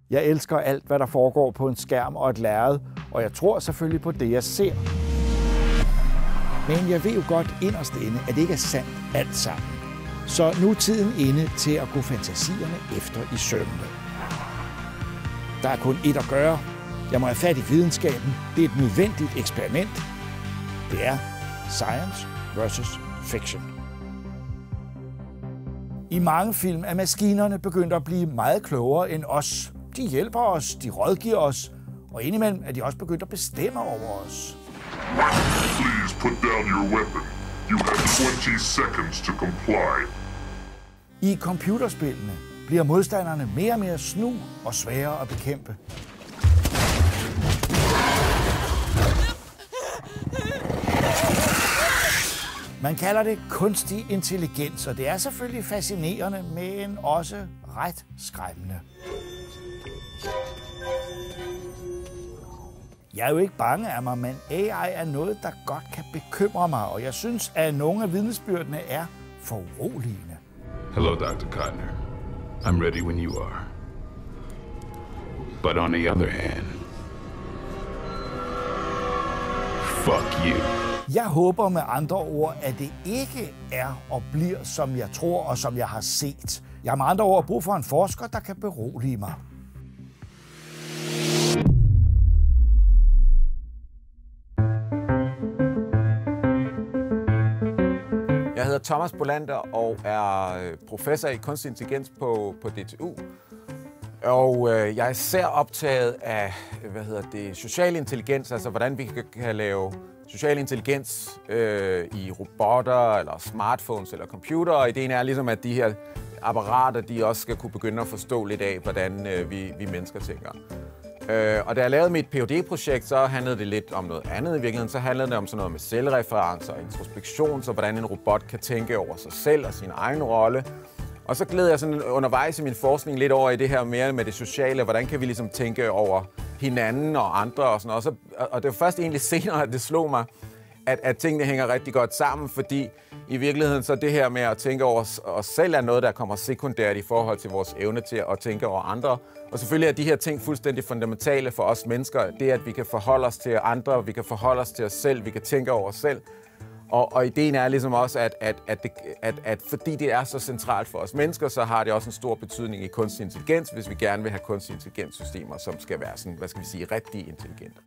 Jeg elsker alt, hvad der foregår på en skærm og et lærred, og jeg tror selvfølgelig på det, jeg ser. Men jeg ved jo godt inderst inde, at det ikke er sandt alt sammen. Så nu er tiden inde til at gå fantasierne efter i sømmene. Der er kun ét at gøre. Jeg må have fat i videnskaben. Det er et nødvendigt eksperiment. Det er science versus fiction. I mange film er maskinerne begyndt at blive meget klogere end os. De hjælper os, de rådgiver os, og indimellem er de også begyndt at bestemme over os. Please put down your weapon. You have 20 seconds to comply. I computerspillene bliver modstanderne mere og mere snu og sværere at bekæmpe. Man kalder det kunstig intelligens, og det er selvfølgelig fascinerende, men også ret skræmmende. Jeg er jo ikke bange af mig, men AI er noget, der godt kan bekymre mig, og jeg synes, at nogle af vidnesbyrdene er foruroligende. Hello, Dr. Connor. I'm ready when you are. But on the other hand, fuck you. Jeg håber med andre ord, at det ikke er og bliver, som jeg tror og som jeg har set. Jeg har med andre ord brug for en forsker, der kan berolige mig. Jeg hedder Thomas Bolander og er professor i kunstig intelligens på DTU. Og jeg er især optaget af social intelligens, altså hvordan vi kan lave social intelligens i robotter, eller smartphones, eller computere. Og ideen er ligesom, at de her apparater, de også skal kunne begynde at forstå lidt af, hvordan vi mennesker tænker. Og da jeg lavede mit PhD-projekt, så handlede det lidt om noget andet i virkeligheden. Så handlede det om sådan noget med selvreferencer og introspektion, så hvordan en robot kan tænke over sig selv og sin egen rolle. Og så gled jeg sådan undervejs i min forskning lidt over i det her mere med det sociale. Hvordan kan vi ligesom tænke over hinanden og andre og sådan noget. Og det var først egentlig senere, at det slog mig, at tingene hænger rigtig godt sammen, fordi i virkeligheden så det her med at tænke over os selv er noget, der kommer sekundært i forhold til vores evne til at tænke over andre. Og selvfølgelig er de her ting fuldstændig fundamentale for os mennesker. Det at vi kan forholde os til andre, vi kan forholde os til os selv, vi kan tænke over os selv. Og ideen er ligesom også, at fordi det er så centralt for os mennesker, så har det også en stor betydning i kunstig intelligens, hvis vi gerne vil have kunstig intelligenssystemer, som skal være sådan, rigtig intelligente.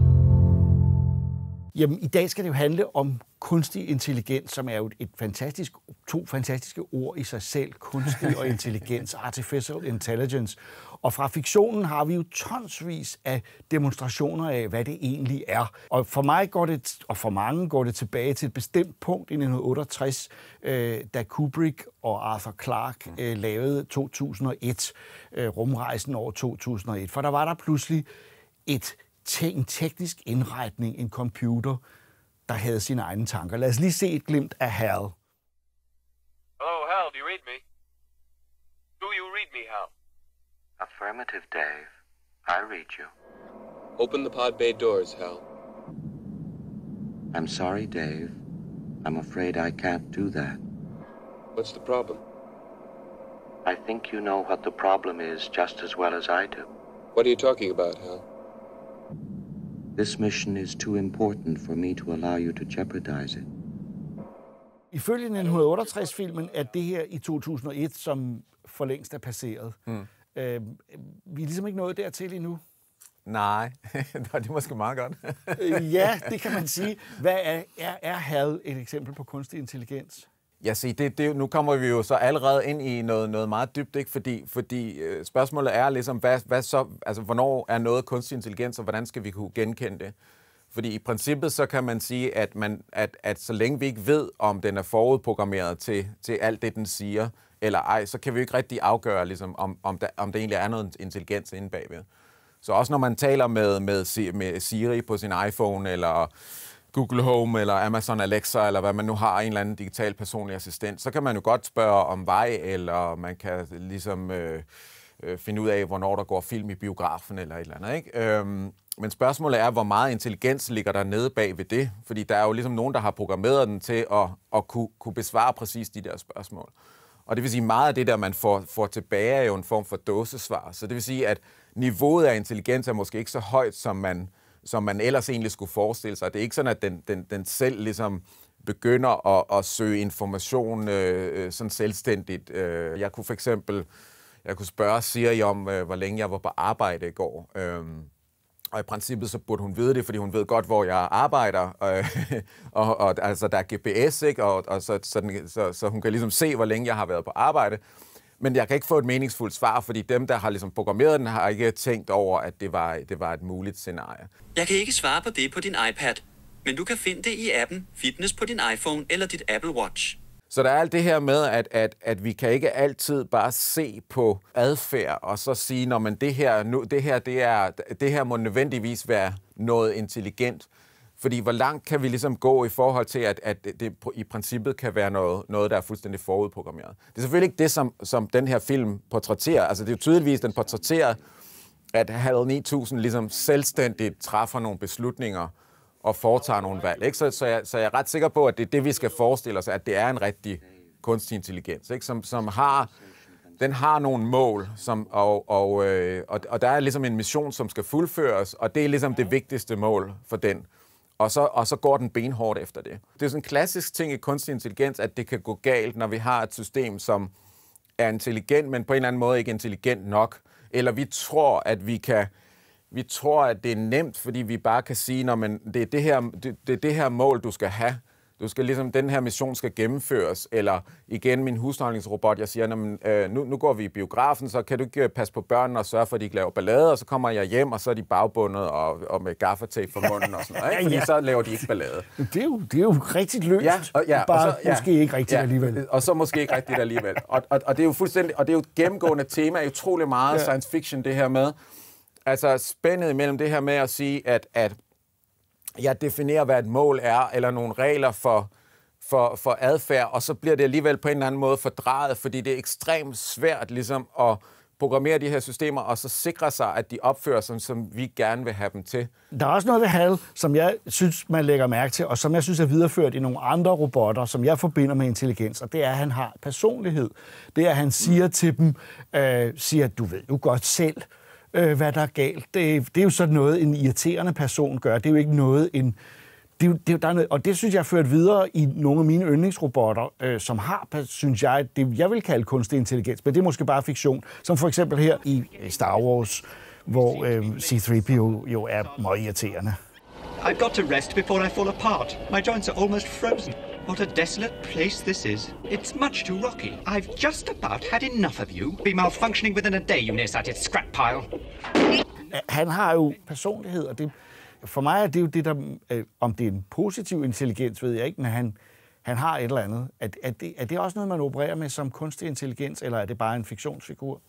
Jamen, i dag skal det jo handle om kunstig intelligens, som er jo to fantastiske ord i sig selv. Kunstig og intelligens, artificial intelligence. Og fra fiktionen har vi jo tonsvis af demonstrationer af, hvad det egentlig er. Og for mig og for mange går det tilbage til et bestemt punkt i 1968, da Kubrick og Arthur Clarke lavede 2001, rumrejsen over 2001. For der var der pludselig en teknisk indretning, en computer, der havde sine egne tanker. Lad os lige se et glimt af Hal. Hello, Hal, do you read me? Do you read me, Hal? Affirmative, Dave. I read you. Open the pod bay doors, Hal. I'm sorry, Dave. I'm afraid I can't do that. What's the problem? I think you know what the problem is just as well as I do. What are you talking about, Hal? This mission is too important for me to allow you to jeopardize it. Ifølge 1968-filmen er det her i 2001, som for længst er passeret. Vi er ligesom ikke nået dertil endnu. Nej, det er måske meget godt. Ja, det kan man sige. Hvad er HAL et eksempel på kunstig intelligens? Ja, se, nu kommer vi jo så allerede ind i noget meget dybt, ikke? Fordi spørgsmålet er ligesom, hvad så, altså hvornår er noget kunstig intelligens, og hvordan skal vi kunne genkende det? Fordi i princippet så kan man sige, at så længe vi ikke ved, om den er forudprogrammeret til alt det, den siger, eller ej, så kan vi jo ikke rigtig afgøre, ligesom, om det egentlig er noget intelligens inde bagved. Så også når man taler med Siri på sin iPhone, eller Google Home, eller Amazon Alexa, eller hvad man nu har, en eller anden digital personlig assistent, så kan man jo godt spørge om vej, eller man kan ligesom finde ud af, hvornår der går film i biografen, eller et eller andet, ikke? Men spørgsmålet er, hvor meget intelligens ligger der nede bag ved det? Fordi der er jo ligesom nogen, der har programmeret den til at kunne besvare præcis de der spørgsmål. Og det vil sige, meget af det der, man får tilbage, er jo en form for dåsesvar. Så det vil sige, at niveauet af intelligens er måske ikke så højt, som man ellers egentlig skulle forestille sig. Det er ikke sådan, at den selv ligesom begynder at søge information sådan selvstændigt. Jeg kunne for eksempel spørge Siri om, hvor længe jeg var på arbejde i går. Og i princippet så burde hun vide det, fordi hun ved godt, hvor jeg arbejder. Og altså, der er GPS, ikke? Og så hun kan ligesom se, hvor længe jeg har været på arbejde. Men jeg kan ikke få et meningsfuldt svar, fordi dem, der har ligesom programmeret den, har ikke tænkt over, at det var et muligt scenarie. Jeg kan ikke svare på det på din iPad, men du kan finde det i appen Fitness på din iPhone eller dit Apple Watch. Så der er alt det her med, at vi kan ikke altid bare se på adfærd og så sige, når man det her må nødvendigvis være noget intelligent. Fordi hvor langt kan vi ligesom gå i forhold til, at det i princippet kan være noget, der er fuldstændig forudprogrammeret. Det er selvfølgelig ikke det, som den her film portrætterer. Altså det er jo tydeligvis, den portrætterer, at HAL 9000 ligesom selvstændigt træffer nogle beslutninger og foretager nogle valg. Ikke? Så jeg er ret sikker på, at det er det, vi skal forestille os, at det er en rigtig kunstig intelligens, ikke? Som har nogle mål, og der er ligesom en mission, som skal fuldføres, og det er ligesom det vigtigste mål for den. Og så går den benhårdt efter det. Det er sådan en klassisk ting i kunstig intelligens, at det kan gå galt, når vi har et system, som er intelligent, men på en eller anden måde ikke intelligent nok. Eller vi tror, at det er nemt, fordi vi bare kan sige, det er det her mål, du skal have. Du skal ligesom, den her mission skal gennemføres. Eller igen, min husholdningsrobot, jeg siger, nu går vi i biografen, så kan du ikke passe på børnene og sørge for, at de ikke laver ballade, og så kommer jeg hjem, og så er de bagbundet og med gaffatape for munden og sådan noget, ikke? Fordi så laver de ikke ballade. Det er jo rigtig løst, måske ikke rigtigt alligevel. Og så måske ikke rigtigt alligevel. Og det er jo fuldstændig, og det er jo et gennemgående tema, utrolig meget science fiction, det her med. Altså spændet imellem det her med at sige, at jeg definerer, hvad et mål er, eller nogle regler for adfærd, og så bliver det alligevel på en eller anden måde fordrejet, fordi det er ekstremt svært ligesom at programmere de her systemer, og så sikre sig, at de opfører sig, som vi gerne vil have dem til. Der er også noget ved HAL, som jeg synes, man lægger mærke til, og som jeg synes er videreført i nogle andre robotter, som jeg forbinder med intelligens, og det er, at han har personlighed. Det er, at han siger til dem, du ved jo godt selv, hvad der er galt. Det er jo sådan noget, en irriterende person gør. Det er jo ikke noget, og det synes jeg er ført videre i nogle af mine yndlingsrobotter, som har, synes jeg, det jeg vil kalde kunstig intelligens, men det er måske bare fiktion. Som for eksempel her i Star Wars, hvor C-3PO jo er meget irriterende. I've got to rest before I fall apart. My joints are almost frozen. What a desolate place this is. It's much too rocky. I've just about had enough of you. Be malfunctioning within a day, you nearsighted scrap pile. Han har jo personlighed, og det, for mig er det jo det, der, om det er en positiv intelligens, ved jeg ikke, men han har et eller andet. Er det også noget, man opererer med som kunstig intelligens, eller er det bare en fiktionsfigur?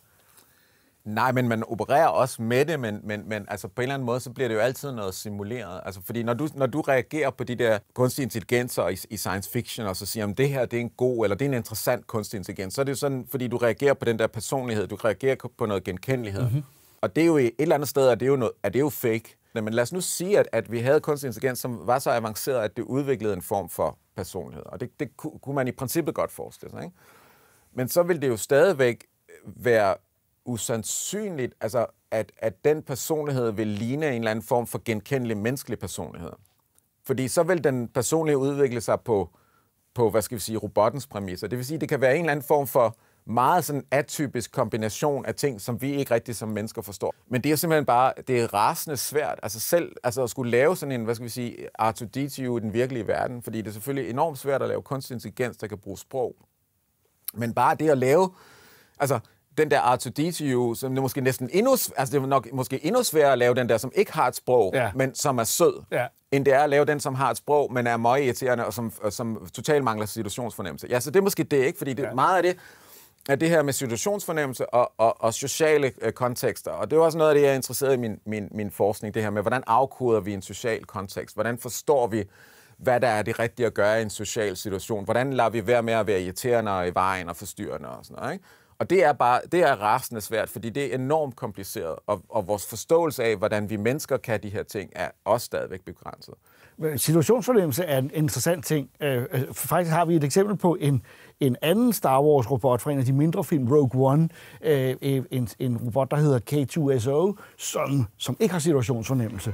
Nej, men man opererer også med det, men altså på en eller anden måde, så bliver det jo altid noget simuleret. Altså fordi når du reagerer på de der kunstige intelligenser i science fiction, og så siger, om det her det er en god, eller det er en interessant kunstig intelligens, så er det jo sådan, fordi du reagerer på den der personlighed, du reagerer på noget genkendelighed. Mm-hmm. Og det er jo et eller andet sted, er det jo fake. Men lad os nu sige, at vi havde kunstig intelligens, som var så avanceret, at det udviklede en form for personlighed. Og det kunne man i princippet godt forestille sig, ikke? Men så vil det jo stadigvæk være usandsynligt, altså at den personlighed vil ligne en eller anden form for genkendelig menneskelig personlighed. Fordi så vil den personlighed udvikle sig på hvad skal vi sige, robottens præmisser. Det vil sige, det kan være en eller anden form for meget sådan atypisk kombination af ting, som vi ikke rigtig som mennesker forstår. Men det er simpelthen bare, det er rasende svært, altså at skulle lave sådan en, hvad skal vi sige, R2-D2 i den virkelige verden, fordi det er selvfølgelig enormt svært at lave kunstig intelligens, der kan bruge sprog. Men bare det at lave, altså den der R2-D2, som det måske næsten endnu, altså det er nok måske endnu sværere at lave den der, som ikke har et sprog, men som er sød, end det er at lave den, som har et sprog, men er meget irriterende, og som totalt mangler situationsfornemmelse. Ja, så det er måske det, ikke? Fordi det, meget af det er det her med situationsfornemmelse og sociale kontekster. Og det er også noget af det, jeg er interesseret i min forskning, det her med, hvordan afkoder vi en social kontekst? Hvordan forstår vi, hvad der er det rigtige at gøre i en social situation? Hvordan lader vi være med at være irriterende og i vejen og forstyrrende og sådan noget, ikke? Og det er rasende svært, fordi det er enormt kompliceret, og vores forståelse af, hvordan vi mennesker kan de her ting, er også stadigvæk begrænset. Situationsfornemmelse er en interessant ting. Faktisk har vi et eksempel på en anden Star Wars-robot fra en af de mindre film, Rogue One, en robot, der hedder K2SO, som ikke har situationsfornemmelse.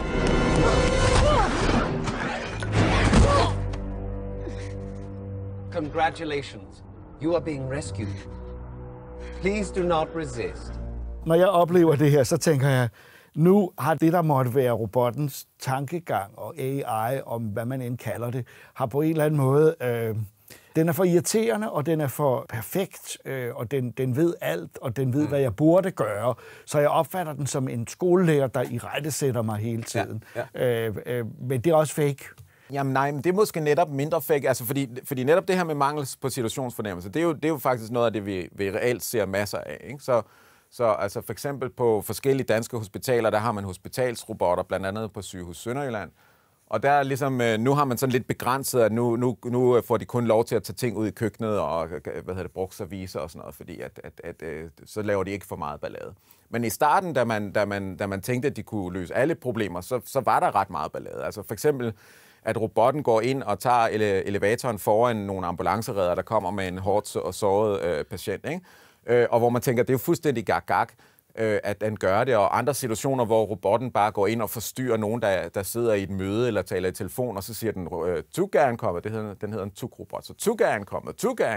Congratulations. You are being rescued. Please do not resist. Når jeg oplever det her, så tænker jeg, nu har det, der måtte være robottens tankegang og AI, om hvad man end kalder det, har på en eller anden måde... den er for irriterende, og den er for perfekt, og den ved alt, og den ved, hvad jeg burde gøre. Så jeg opfatter den som en skolelærer, der irettesætter mig hele tiden. Ja. Men det er også fake. Jamen nej, men det er måske netop mindre fake, altså fordi netop det her med mangel på situationsfornemmelse, det er jo faktisk noget af det, vi reelt ser masser af, ikke? Så altså for eksempel på forskellige danske hospitaler, der har man hospitalsrobotter, blandt andet på Sygehus Sønderjylland. Og der er ligesom, nu har man sådan lidt begrænset, at nu får de kun lov til at tage ting ud i køkkenet og brugt service og sådan noget, fordi så laver de ikke for meget ballade. Men i starten, da man tænkte, at de kunne løse alle problemer, så var der ret meget ballade. Altså for eksempel, at robotten går ind og tager elevatoren foran nogle ambulanceredder, der kommer med en hårdt og såret patient, ikke? Og hvor man tænker, det er jo fuldstændig gak, at den gør det, og andre situationer, hvor robotten bare går ind og forstyrrer nogen, der sidder i et møde eller taler i telefon, og så siger den, Tugan kommer, den hedder en Tug-robot, så Tugan kommer,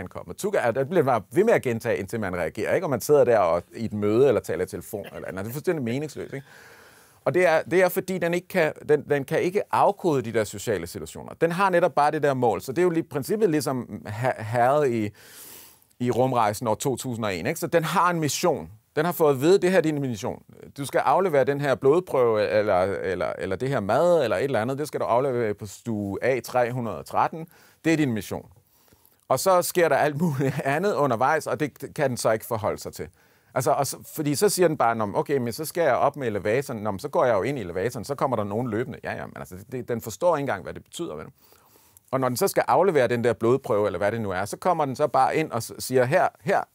det bliver bare ved med at gentage, indtil man reagerer, ikke? Og man sidder der og, i et møde eller taler i telefon, eller andet. Det er fuldstændig meningsløst, ikke? Og det er fordi, den kan ikke afkode de der sociale situationer. Den har netop bare det der mål, så det er jo i princippet ligesom herret i rumrejsen år 2001, ikke? Så den har en mission. Den har fået at vide, det her er din mission. Du skal aflevere den her blodprøve, eller det her mad, eller et eller andet. Det skal du aflevere på stue A313. Det er din mission. Og så sker der alt muligt andet undervejs, og det kan den så ikke forholde sig til. Altså, fordi så siger den bare, okay, men så skal jeg op med elevatoren. Så går jeg jo ind i elevatoren, så kommer der nogen løbende. Ja, men altså, den forstår ikke engang, hvad det betyder. Vel? Og når den så skal aflevere den der blodprøve, eller hvad det nu er, så kommer den så bare ind og siger, her.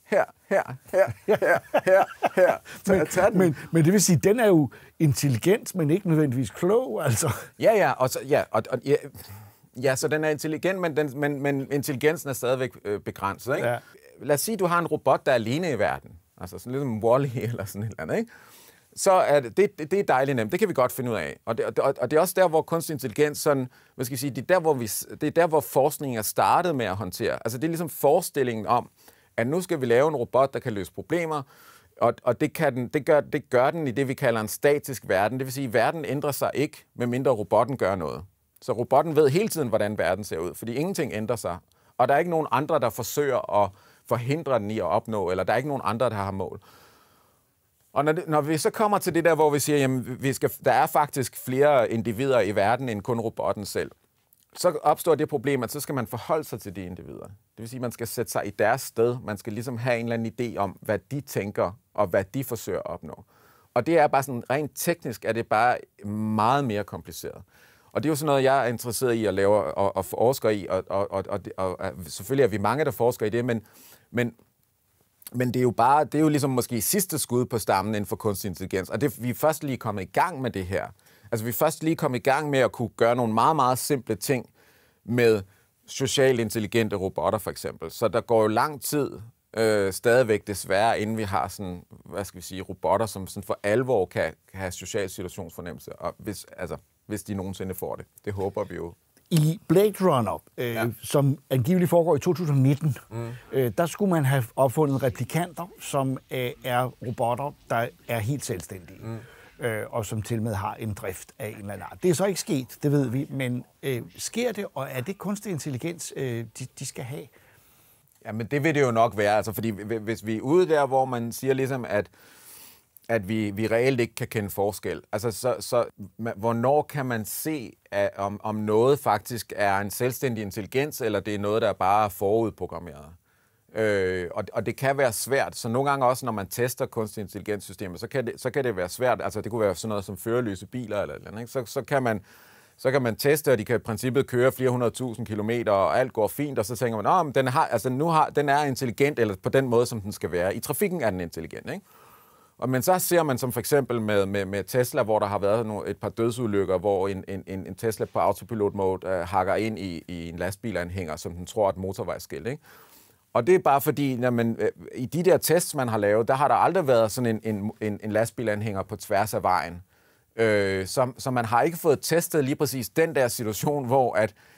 Men det vil sige, den er jo intelligent, men ikke nødvendigvis klog, altså. Ja, så den er intelligent, men intelligensen er stadigvæk begrænset, ikke? Ja. Lad os sige, du har en robot, der er alene i verden. Altså sådan lidt som Wall-E eller sådan et eller andet, ikke? Så er det er dejligt nemt. Det kan vi godt finde ud af. Og det er også der, hvor kunstig intelligens sådan, hvad skal jeg sige, det er der, hvor forskningen er startet med at håndtere. Altså det er ligesom forestillingen om, at nu skal vi lave en robot, der kan løse problemer, og det gør den i det, vi kalder en statisk verden. Det vil sige, at verden ændrer sig ikke, medmindre robotten gør noget. Så robotten ved hele tiden, hvordan verden ser ud, fordi ingenting ændrer sig. Og der er ikke nogen andre, der forsøger at forhindre den i at opnå, eller der er ikke nogen andre, der har mål. Og når vi så kommer til det der, hvor vi siger, jamen, der er faktisk flere individer i verden, end kun robotten selv, så opstår det problem, at så skal man forholde sig til de individer. Det vil sige, at man skal sætte sig i deres sted. Man skal ligesom have en eller anden idé om, hvad de tænker, og hvad de forsøger at opnå. Og det er bare sådan, rent teknisk er det bare meget mere kompliceret. Og det er jo sådan noget, jeg er interesseret i at lave og forsker i, og selvfølgelig er vi mange, der forsker i det, men det er jo ligesom måske sidste skud på stammen inden for kunstig intelligens, og vi er først lige kommet i gang med det her. Altså vi er først lige kommet i gang med at kunne gøre nogle meget, meget simple ting med socialt intelligente robotter for eksempel. Så der går jo lang tid stadigvæk desværre, inden vi har sådan, hvad skal vi sige, robotter, som sådan for alvor kan have social situationsfornemmelse, og hvis de nogensinde får det. Det håber vi jo. I Blade Runner, som angiveligt foregår i 2019, der skulle man have opfundet replikanter, som er robotter, der er helt selvstændige, og som til med har en drift af en eller anden art. Det er så ikke sket, det ved vi, men sker det, og er det kunstig intelligens, de skal have? Jamen det vil det jo nok være, altså fordi hvis vi er ude der, hvor man siger ligesom, at vi reelt ikke kan kende forskel. Altså, så hvornår kan man se, om noget faktisk er en selvstændig intelligens, eller det er noget, der bare er forudprogrammeret? Og det kan være svært. Så nogle gange også, når man tester kunstig intelligenssystemer, så kan det være svært. Altså, det kunne være sådan noget som førerløse biler eller andet. Ikke? Så kan man teste, og de kan i princippet køre flere 100.000 kilometer, og alt går fint, og så tænker man, men den er intelligent, eller på den måde, som den skal være. I trafikken er den intelligent, ikke? Men så ser man som for eksempel med Tesla, hvor der har været et par dødsulykker, hvor en Tesla på autopilot-mode hakker ind i en lastbilanhænger, som den tror er et motorvejsskilt, ikke? Og det er bare fordi, i de der tests, man har lavet, der har der aldrig været sådan en lastbilanhænger på tværs af vejen. Så man har ikke fået testet lige præcis den der situation, hvor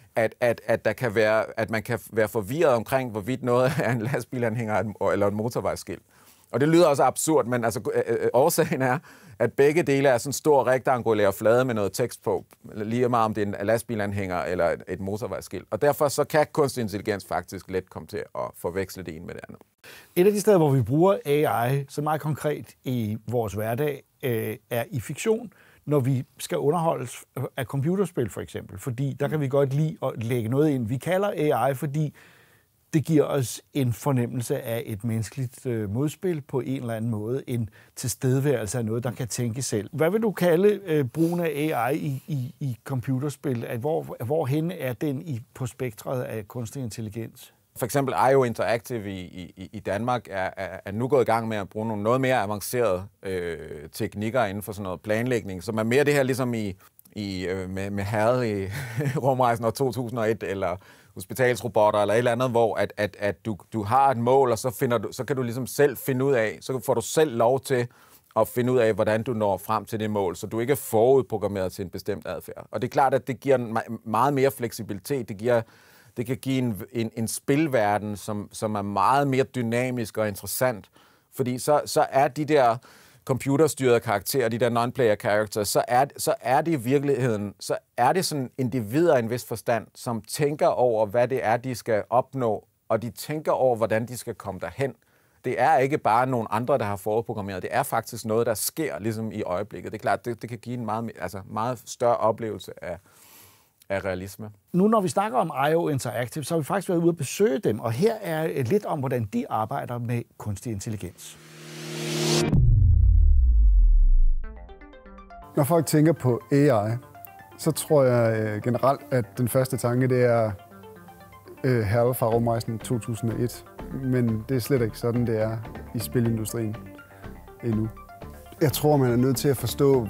at man kan være forvirret omkring, hvorvidt noget er en lastbilanhænger eller en motorvejsskilt. Og det lyder også absurd, men årsagen er, at begge dele er sådan en stor rektangulær flade med noget tekst på, lige meget om det er en lastbilanhænger eller et motorvejsskilt. Og derfor så kan kunstig intelligens faktisk let komme til at forveksle det ene med det andet. Et af de steder, hvor vi bruger AI så meget konkret i vores hverdag, er i fiktion, når vi skal underholdes af computerspil for eksempel. Fordi der kan vi godt lide at lægge noget ind. Vi kalder AI, fordi det giver os en fornemmelse af et menneskeligt modspil på en eller anden måde, en tilstedeværelse af noget, der kan tænke selv. Hvad vil du kalde brugen af AI i computerspil? Hvorhen er den på spektret af kunstig intelligens? For eksempel IO Interactive i Danmark er nu gået i gang med at bruge nogle noget mere avancerede teknikker inden for sådan noget planlægning, som er mere det her ligesom med Herred i Rumrejsen år 2001, eller hospitalsrobotter eller et eller andet, hvor at du har et mål, og så kan du ligesom selv finde ud af, så får du selv lov til at finde ud af, hvordan du når frem til det mål, så du ikke er forudprogrammeret til en bestemt adfærd. Og det er klart, at det giver meget mere fleksibilitet. Det kan give en spilverden, som er meget mere dynamisk og interessant, fordi så er de der computerstyrede karakterer, de der non-player characters, så er det i virkeligheden, så er det sådan individer i en vis forstand, som tænker over, hvad det er, de skal opnå, og de tænker over, hvordan de skal komme derhen. Det er ikke bare nogen andre, der har forudprogrammeret. Det er faktisk noget, der sker ligesom i øjeblikket. Det er klart, det kan give en meget større oplevelse af realisme. Nu når vi snakker om IO Interactive, så har vi faktisk været ude at besøge dem, og her er lidt om, hvordan de arbejder med kunstig intelligens. Når folk tænker på AI, så tror jeg generelt, at den første tanke, det er Herred fra Rumrejsen 2001. Men det er slet ikke sådan, det er i spilindustrien endnu. Jeg tror, man er nødt til at forstå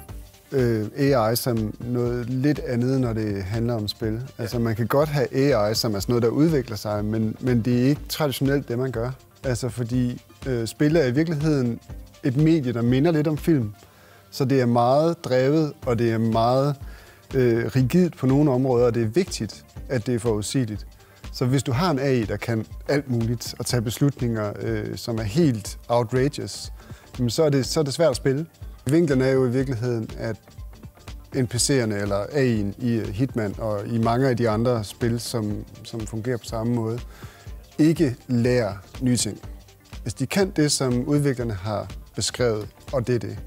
AI som noget lidt andet, når det handler om spil. Altså, man kan godt have AI som er sådan noget, der udvikler sig, men det er ikke traditionelt det, man gør. Altså, fordi spil er i virkeligheden et medie, der minder lidt om film. Så det er meget drevet, og det er meget rigidt på nogle områder, og det er vigtigt, at det er forudsigeligt. Så hvis du har en AI, der kan alt muligt og tage beslutninger, som er helt outrageous, så er det svært at spille. Vinklen er jo i virkeligheden, at NPC'erne eller AI'en i Hitman og i mange af de andre spil, som fungerer på samme måde, ikke lærer nye ting. Hvis de kan det, som udviklerne har beskrevet, og det er det.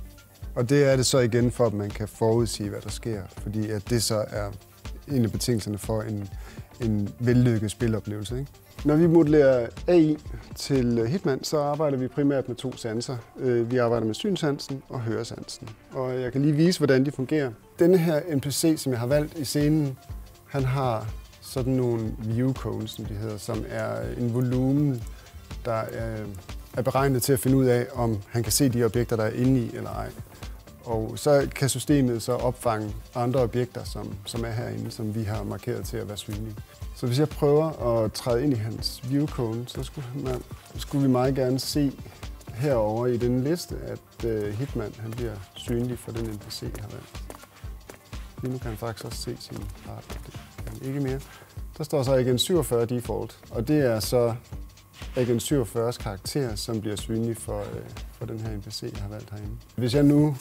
Og det er det så igen for, at man kan forudsige, hvad der sker, fordi at det så er en af betingelserne for en vellykket spiloplevelse, ikke? Når vi modellerer AI til Hitman, så arbejder vi primært med 2 sanser. Vi arbejder med synsansen og høresansen. Og jeg kan lige vise, hvordan de fungerer. Denne her NPC, som jeg har valgt i scenen, han har sådan nogle view cones, som de hedder, som er en volumen, der er beregnet til at finde ud af, om han kan se de objekter, der er inde i eller ej. Og så kan systemet så opfange andre objekter, som er herinde, som vi har markeret til at være synlige. Så hvis jeg prøver at træde ind i hans viewcone, så skulle vi meget gerne se herover i den liste, at Hitman han bliver synlig for den NPC, jeg har valgt. Lige nu kan han faktisk også se sin partner. Det kan han ikke mere. Der står så Agent 47 default, og det er så Agent 47's karakter, som bliver synlig for den her NPC, jeg har valgt herinde. Hvis jeg nu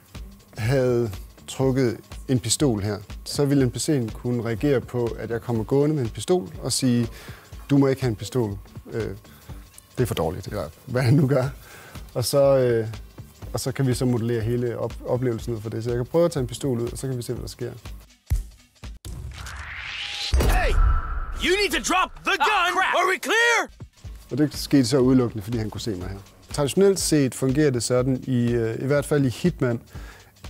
havde trukket en pistol her, så ville NPC'en kunne reagere på, at jeg kommer gående med en pistol og sige, du må ikke have en pistol. Det er for dårligt, eller hvad han nu gør. Og så kan vi så modellere hele oplevelsen ud for det. Så jeg kan prøve at tage en pistol ud, og så kan vi se, hvad der sker. Hey! You need to drop the gun! Are we clear? Og det skete så udelukkende, fordi han kunne se mig her. Traditionelt set fungerer det sådan, i hvert fald i Hitman,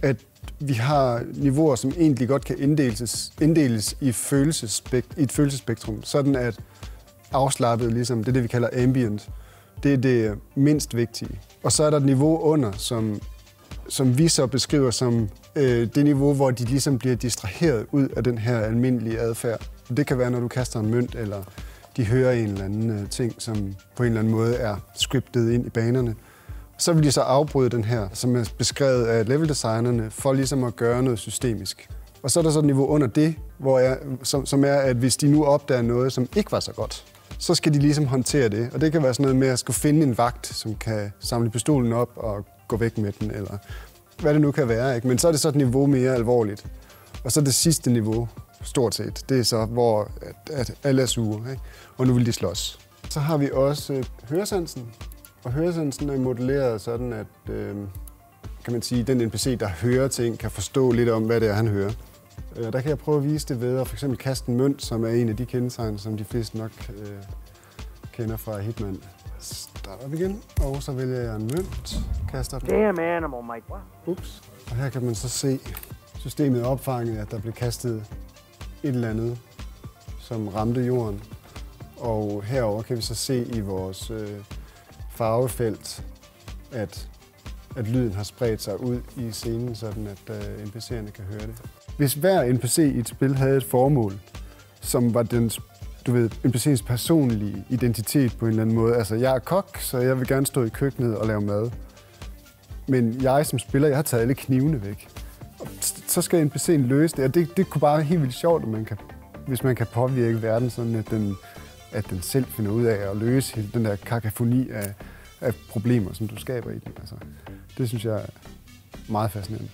at vi har niveauer, som egentlig godt kan inddeles i et følelsespektrum, sådan at afslappet, ligesom, det er det, vi kalder ambient, det er det mindst vigtige. Og så er der et niveau under, som vi så beskriver som det niveau, hvor de ligesom bliver distraheret ud af den her almindelige adfærd. Det kan være, når du kaster en mønt, eller de hører en eller anden ting, som på en eller anden måde er scriptet ind i banerne. Så vil de så afbryde den her, som er beskrevet af leveldesignerne, for ligesom at gøre noget systemisk. Og så er der så et niveau under det, som er, at hvis de nu opdager noget, som ikke var så godt, så skal de ligesom håndtere det. Og det kan være sådan noget med at skulle finde en vagt, som kan samle pistolen op og gå væk med den, eller hvad det nu kan være. Ikke? Men så er det så et niveau mere alvorligt. Og så det sidste niveau, stort set, det er så, hvor at alle er sure, ikke? Og nu vil de slås. Så har vi også høresansen. Og høresansen er modelleret sådan, at kan man sige, den NPC, der hører ting, kan forstå lidt om, hvad det er, han hører. Der kan jeg prøve at vise det ved at for eksempel kaste en mønt, som er en af de kendetegn, som de fleste nok kender fra Hitman. Starter op igen, og så vælger jeg en mønt, kaster den. Damn animal, Mike. Ups. Og her kan man så se systemet opfanget, at der blev kastet et eller andet, som ramte jorden. Og herover kan vi så se i vores farvefelt, at lyden har spredt sig ud i scenen, sådan at NPC'erne kan høre det. Hvis hver NPC i et spil havde et formål, som var NPC's personlige identitet på en eller anden måde. Altså, jeg er kok, så jeg vil gerne stå i køkkenet og lave mad. Men jeg som spiller, jeg har taget alle knivene væk. Og så skal NPC'en løse det, og det kunne bare være helt vildt sjovt, hvis man kan påvirke verden, sådan at den selv finder ud af at løse hele den der kakafoni af problemer, som du skaber i den. Altså, det synes jeg er meget fascinerende.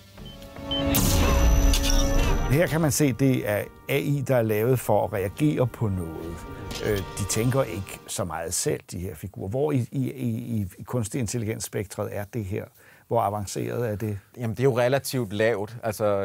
Her kan man se, at det er AI, der er lavet for at reagere på noget. De tænker ikke så meget selv, de her figurer. Hvor i kunstig intelligensspektret er det her? Hvor avanceret er det? Jamen, det er jo relativt lavt, altså,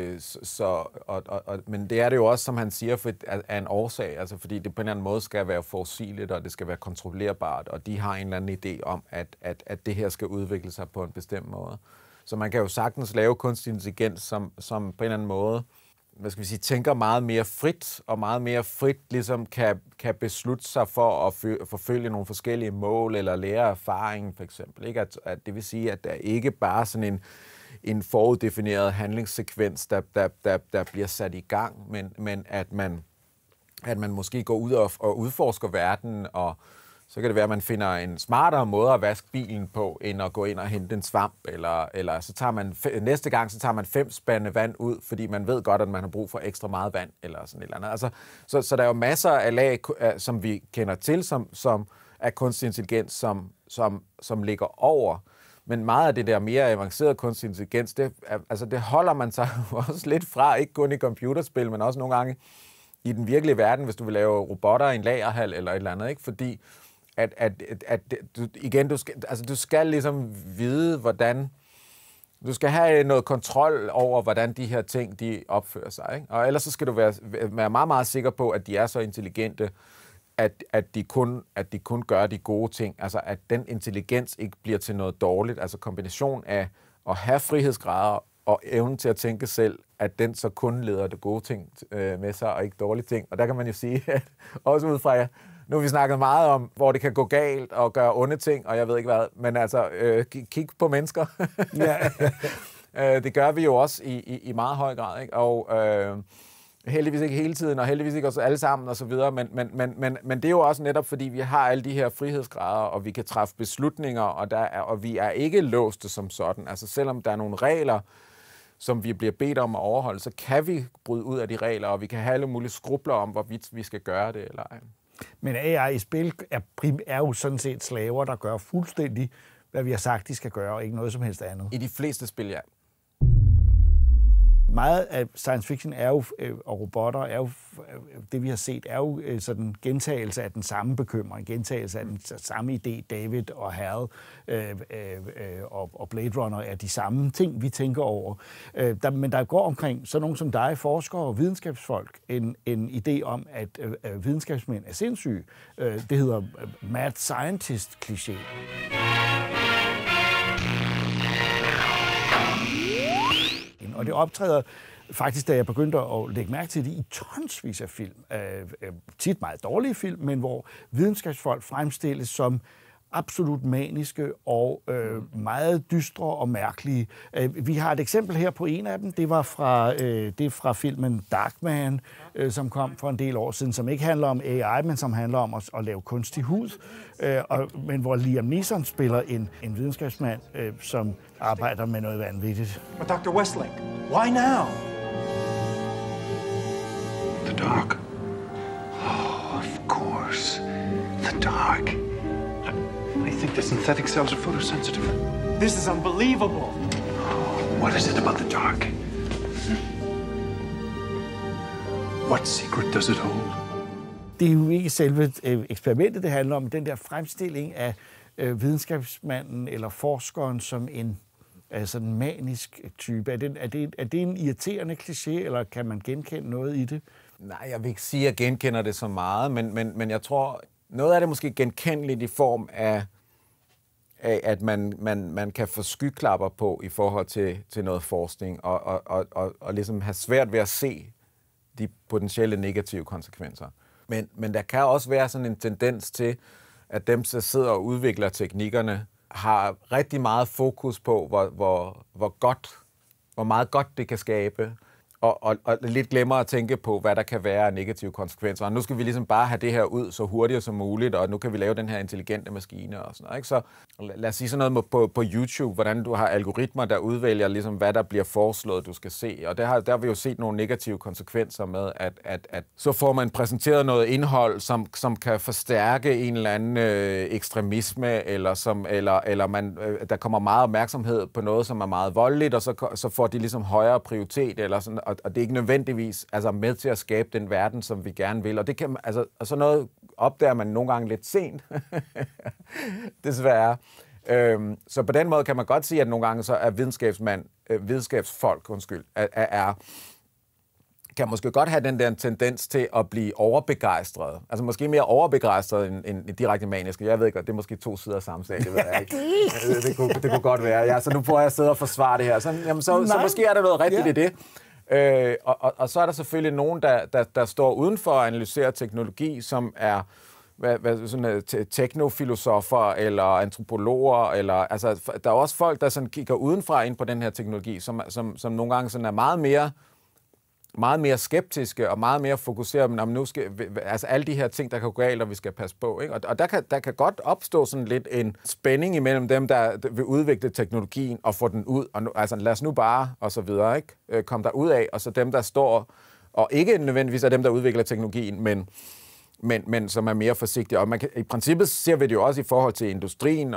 men det er det jo også, som han siger, af en årsag, altså, fordi det på en eller anden måde skal være forudsigeligt, og det skal være kontrollerbart, og de har en eller anden idé om, at det her skal udvikle sig på en bestemt måde. Så man kan jo sagtens lave kunstig intelligens, som på en eller anden måde, hvad skal vi sige, tænker meget mere frit, og meget mere frit ligesom kan beslutte sig for at forfølge nogle forskellige mål, eller lære erfaring, for eksempel. Ikke? At det vil sige, at der ikke bare sådan en foruddefineret handlingssekvens, der bliver sat i gang, men at man måske går ud og udforsker verden, og så kan det være, at man finder en smartere måde at vaske bilen på, end at gå ind og hente en svamp, eller så tager man næste gang, så tager man 5 spande vand ud, fordi man ved godt, at man har brug for ekstra meget vand, eller sådan et eller andet. Altså, så der er jo masser af lag, som vi kender til, som er kunstig intelligens, som ligger over. Men meget af det der mere avancerede kunstig intelligens, det holder man sig også lidt fra, ikke kun i computerspil, men også nogle gange i den virkelige verden, hvis du vil lave robotter i en lagerhal eller et eller andet, ikke? Fordi du skal ligesom vide, hvordan du skal have noget kontrol over, hvordan de her ting, de opfører sig, ikke? Og ellers så skal du være meget, meget sikker på, at de er så intelligente, at de kun gør de gode ting. Altså, at den intelligens ikke bliver til noget dårligt. Altså, kombination af at have frihedsgrader og evnen til at tænke selv, at den så kun leder det gode ting med sig, og ikke dårlige ting. Og der kan man jo sige, at også ud fra, nu har vi snakket meget om, hvor det kan gå galt og gøre onde ting, og jeg ved ikke hvad, men altså, kig på mennesker. Det gør vi jo også i meget høj grad, ikke? Og heldigvis ikke hele tiden, og heldigvis ikke også alle sammen, og så videre, men det er jo også netop, fordi vi har alle de her frihedsgrader, og vi kan træffe beslutninger, og vi er ikke låste som sådan. Altså, selvom der er nogle regler, som vi bliver bedt om at overholde, så kan vi bryde ud af de regler, og vi kan have alle mulige skrubler om, hvorvidt vi skal gøre det eller ej. Men AI i spil er jo sådan set slaver, der gør fuldstændig, hvad vi har sagt, de skal gøre, og ikke noget som helst andet. I de fleste spil, ja. Meget af science fiction er jo, og robotter er jo, det vi har set, er jo sådan gentagelse af den samme bekymring, gentagelse af den samme idé. David og Hal og Blade Runner er de samme ting, vi tænker over. Men der går omkring sådan nogen som dig, forskere og videnskabsfolk, en idé om, at videnskabsmænd er sindssyge. Det hedder mad scientist-kliché. Og det optræder faktisk, da jeg begyndte at lægge mærke til det, i tonsvis af film. Tit meget dårlige film, men hvor videnskabsfolk fremstilles som absolut maniske og meget dystre og mærkelige. Vi har et eksempel her på en af dem. Det er fra filmen Darkman, som kom for en del år siden, som ikke handler om AI, men som handler om at lave kunstig hud. Men hvor Liam Neeson spiller en videnskabsmand, som arbejder med noget vanvittigt. But Dr. Westling, why now? The dark. Oh, of course. The dark. I think the synthetic cells are photosensitive. This is unbelievable. Oh, what is it about the dark? What secret does it hold? Det er jo ikke selve eksperimentet, det handler om, den der fremstilling af videnskabsmanden eller forskeren som en sådan manisk type. Er det en irriterende kliché, eller kan man genkende noget i det? Nej, jeg vil ikke sige, at jeg genkender det så meget, men jeg tror, noget af det måske genkendeligt i form af at man kan få skyklapper på i forhold til noget forskning, og ligesom have svært ved at se de potentielle negative konsekvenser. Men der kan også være sådan en tendens til, at dem, der sidder og udvikler teknikkerne, har rigtig meget fokus på, hvor meget godt det kan skabe, og lidt glemmer at tænke på, hvad der kan være af negative konsekvenser. Og nu skal vi ligesom bare have det her ud så hurtigt som muligt, og nu kan vi lave den her intelligente maskine og sådan noget. Ikke? Så lad os sige sådan noget på YouTube, hvordan du har algoritmer, der udvælger ligesom, hvad der bliver foreslået, du skal se. Og der har vi jo set nogle negative konsekvenser med, at så får man præsenteret noget indhold, som kan forstærke en eller anden ekstremisme, eller der kommer meget opmærksomhed på noget, som er meget voldeligt, og så får de ligesom højere prioritet, eller sådan, og det er ikke nødvendigvis med til at skabe den verden, som vi gerne vil. Og det kan, og sådan noget opdager man nogle gange lidt sent, desværre. Så på den måde kan man godt sige, at nogle gange så er videnskabsfolk, kan måske godt have den der tendens til at blive overbegejstret. Altså måske mere overbegejstret end direkte maniske. Jeg ved ikke, det er måske to sider af samme sag, det ved jeg ikke. Det kunne godt være. Ja, så nu prøver jeg at sidde og forsvare det her. Så måske er der noget rigtigt i det. Og så er der selvfølgelig nogen, der står udenfor at analysere teknologi, som er sådan teknofilosofer eller antropologer, eller altså der er også folk, der sådan kigger udenfra ind på den her teknologi, som nogle gange sådan er meget mere skeptiske og meget mere fokuseret på, nu skal alle de her ting, der kan gå galt, og vi skal passe på. Ikke? Og der kan godt opstå sådan lidt en spænding imellem dem, der vil udvikle teknologien og få den ud. Og nu, lad os nu bare, og så videre, ikke? Kom der ud af, og så dem, der står, og ikke nødvendigvis er dem, der udvikler teknologien, men som er mere forsigtige. Og i princippet ser vi det jo også i forhold til industrien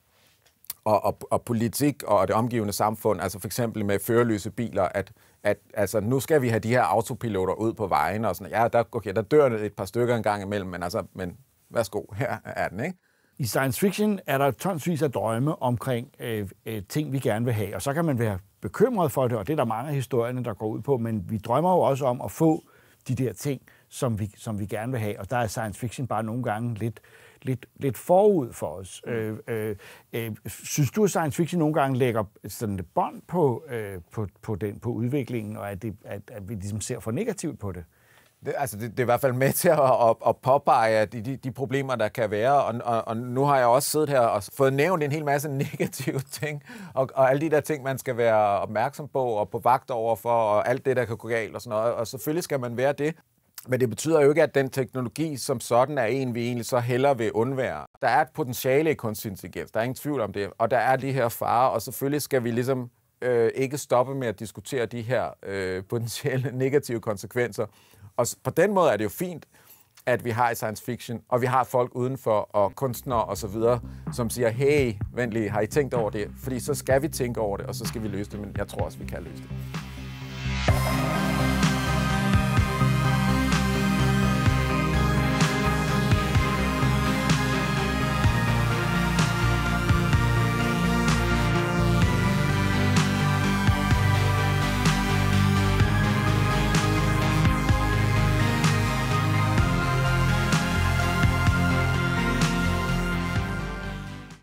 og politik og det omgivende samfund, altså for eksempel med førerløse biler, at nu skal vi have de her autopiloter ud på vejen, og sådan, ja, der dør et par stykker en gang imellem, men værsgo, her er den, ikke? I science fiction er der tonsvis af drømme omkring ting, vi gerne vil have, og så kan man være bekymret for det, og det er der mange af historierne, der går ud på, men vi drømmer jo også om at få de der ting, som vi gerne vil have, og der er science fiction bare nogle gange lidt forud for os. Synes du, at science fiction nogle gange lægger sådan et bånd på udviklingen, og at vi ligesom ser for negativt på det? Det er i hvert fald med til at påpege de problemer, der kan være, og nu har jeg også siddet her og fået nævnt en hel masse negative ting, og alle de der ting, man skal være opmærksom på og på vagt overfor, og alt det, der kan gå galt og sådan noget, og selvfølgelig skal man være det. Men det betyder jo ikke, at den teknologi som sådan er en, vi egentlig så hellere vil undvære. Der er et potentiale i kunstig intelligens, der er ingen tvivl om det, og der er de her farer, og selvfølgelig skal vi ligesom ikke stoppe med at diskutere de her potentielle negative konsekvenser. Og på den måde er det jo fint, at vi har i science fiction, og vi har folk udenfor, og kunstnere og så videre, som siger, hey, vent lige, har I tænkt over det? Fordi så skal vi tænke over det, og så skal vi løse det, men jeg tror også, vi kan løse det.